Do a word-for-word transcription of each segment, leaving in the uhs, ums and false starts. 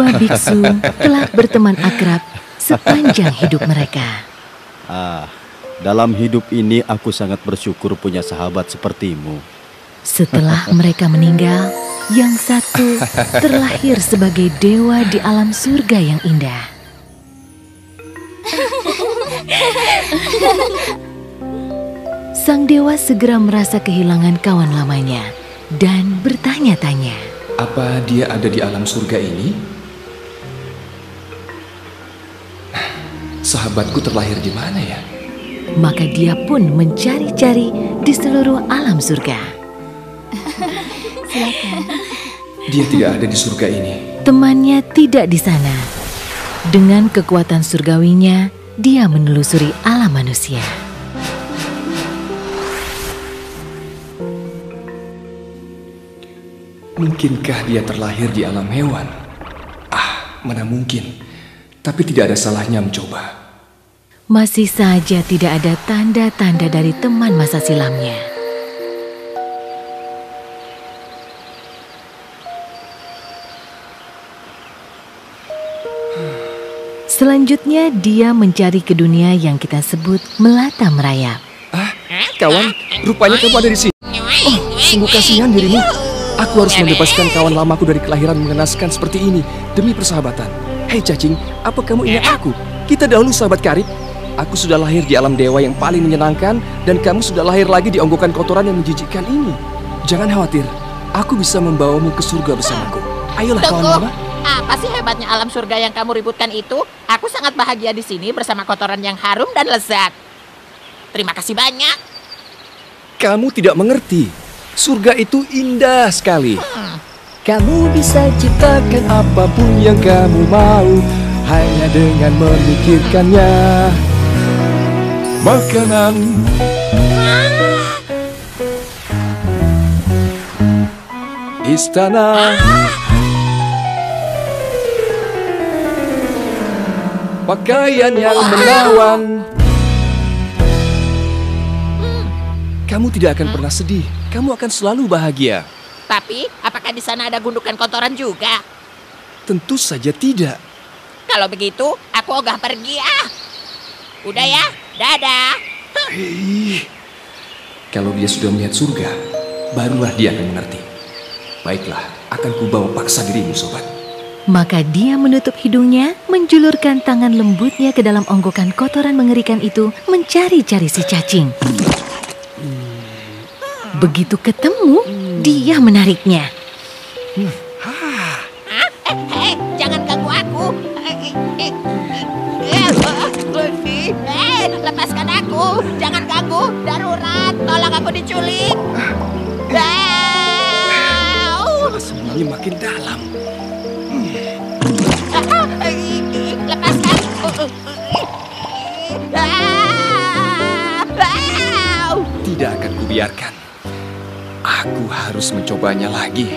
kedua biksu telah berteman akrab sepanjang hidup mereka. Ah, dalam hidup ini aku sangat bersyukur punya sahabat sepertimu. Setelah mereka meninggal, yang satu terlahir sebagai dewa di alam surga yang indah. Sang dewa segera merasa kehilangan kawan lamanya dan bertanya-tanya. Apa dia ada di alam surga ini? Sahabatku terlahir di mana ya? Maka dia pun mencari-cari di seluruh alam surga. Silakan. Dia tidak ada di surga ini. Temannya tidak di sana. Dengan kekuatan surgawinya, dia menelusuri alam manusia. Mungkinkah dia terlahir di alam hewan? Ah, mana mungkin. Tapi tidak ada salahnya mencoba. Masih saja tidak ada tanda-tanda dari teman masa silamnya. Selanjutnya dia mencari ke dunia yang kita sebut melata merayap. Ah, kawan, rupanya kamu ada di sini. Oh, sungguh kasihan dirimu. Aku harus membebaskan kawan lamaku dari kelahiran mengenaskan seperti ini demi persahabatan. Hei cacing, apa kamu ingat aku? Kita dahulu sahabat karib. Aku sudah lahir di alam dewa yang paling menyenangkan dan kamu sudah lahir lagi di onggokan kotoran yang menjijikkan ini. Jangan khawatir, aku bisa membawamu ke surga bersamaku. Ayolah kawan lama. Apa sih hebatnya alam surga yang kamu ributkan itu? Aku sangat bahagia di sini bersama kotoran yang harum dan lezat. Terima kasih banyak. Kamu tidak mengerti. Surga itu indah sekali. Hmm. Kamu bisa ciptakan apapun yang kamu mau hanya dengan memikirkannya. Makanan, istana, pakaian yang menawan. Kamu tidak akan pernah sedih. Kamu akan selalu bahagia. Tapi, apakah di sana ada gundukan kotoran juga? Tentu saja tidak. Kalau begitu, aku ogah pergi ah. Udah ya, dadah. Hei, kalau dia sudah melihat surga, barulah dia akan mengerti. Baiklah, akan kubawa paksa dirimu, sobat. Maka dia menutup hidungnya, menjulurkan tangan lembutnya ke dalam onggokan kotoran mengerikan itu, mencari-cari si cacing. Begitu ketemu, dia menariknya. Hah? Eh, eh, jangan ganggu aku. Eh, eh, eh, lepaskan aku. Jangan ganggu. Darurat. Tolong aku diculik. Sembunyi makin dalam. Lepaskan. Tidak akan kubiarkan. Aku harus mencobanya lagi.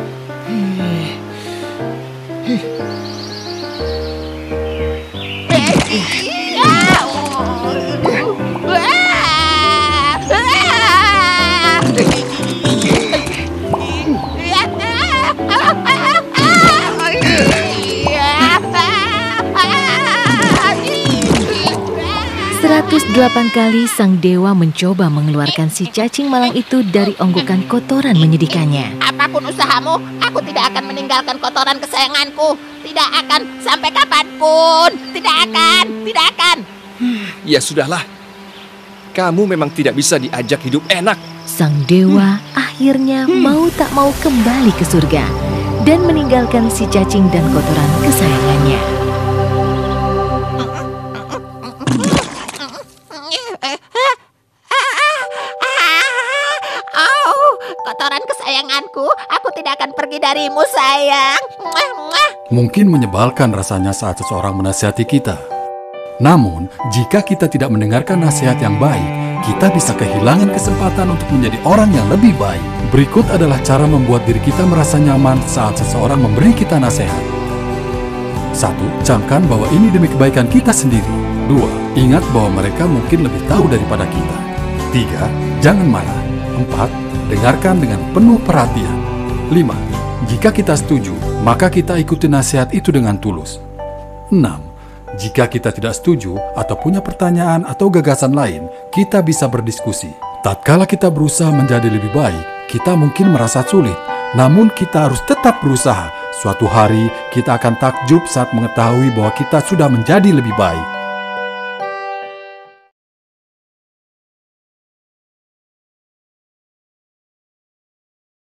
seratus delapan kali sang dewa mencoba mengeluarkan si cacing malang itu dari onggokan kotoran menyedihkannya. Apapun usahamu, aku tidak akan meninggalkan kotoran kesayanganku. Tidak akan, sampai kapanpun. Tidak akan, tidak akan. Ya sudahlah. Kamu memang tidak bisa diajak hidup enak. Sang dewa akhirnya mau tak mau kembali ke surga dan meninggalkan si cacing dan kotoran kesayangannya. Kotoran kesayanganku, aku tidak akan pergi darimu, sayang. Mungkin menyebalkan rasanya saat seseorang menasihati kita. Namun, jika kita tidak mendengarkan nasihat yang baik, kita bisa kehilangan kesempatan untuk menjadi orang yang lebih baik. Berikut adalah cara membuat diri kita merasa nyaman saat seseorang memberi kita nasihat. Satu, camkan bahwa ini demi kebaikan kita sendiri. Dua, ingat bahwa mereka mungkin lebih tahu daripada kita. Tiga, jangan marah. Empat, dengarkan dengan penuh perhatian. Lima, Jika kita setuju, maka kita ikuti nasihat itu dengan tulus. enam. Jika kita tidak setuju atau punya pertanyaan atau gagasan lain, kita bisa berdiskusi. Tatkala kita berusaha menjadi lebih baik, kita mungkin merasa sulit, namun kita harus tetap berusaha. Suatu hari kita akan takjub saat mengetahui bahwa kita sudah menjadi lebih baik.